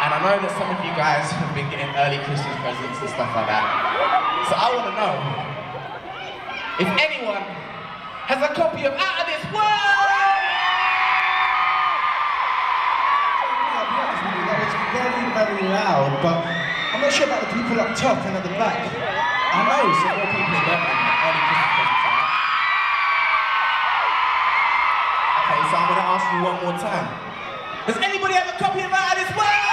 And I know that some of you guys have been getting early Christmas presents and stuff like that. So I want to know if anyone has a copy of Out of This World! I'll be honest with you, that was very, very loud, but I'm not sure about the people up top and at the back. I know some more people have got early Christmas presents out. Okay, so I'm going to ask you one more time. Does anybody have a copy of Out of This World?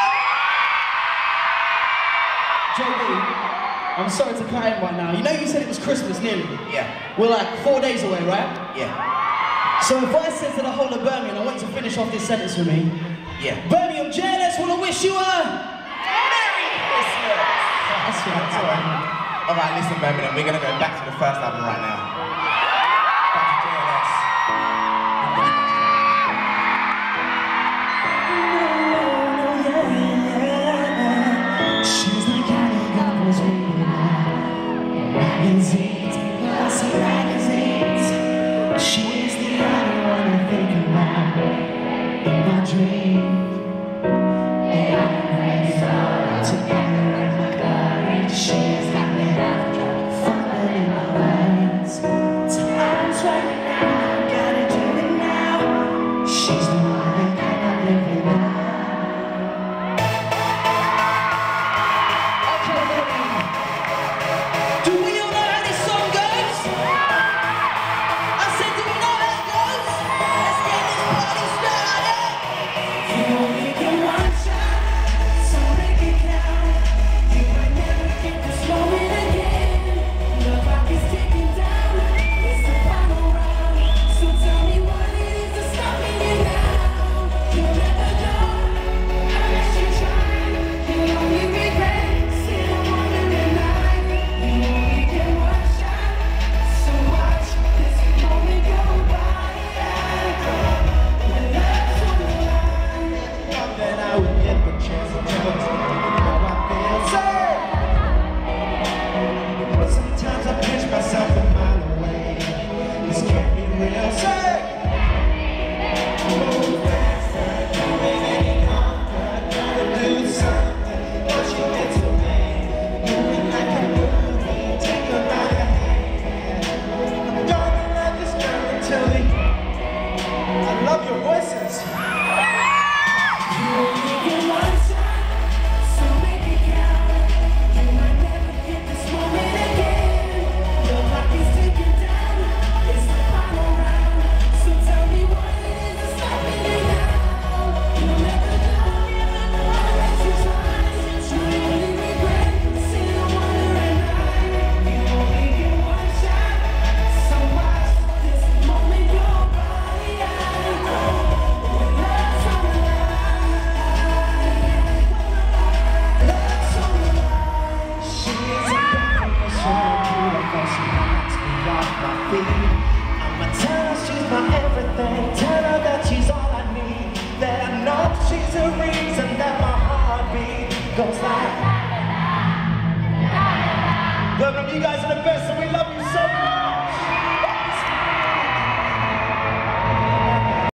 JB, I'm sorry to cut in right now. You know you said it was Christmas nearly? Yeah. We're like 4 days away, right? Yeah. So if I said to the whole of Birmingham, I want you to finish off this sentence for me. Yeah. Birmingham JLS want to wish you a Merry Christmas! That's all right. All right, listen, Birmingham, we're going to go back to the first album right now.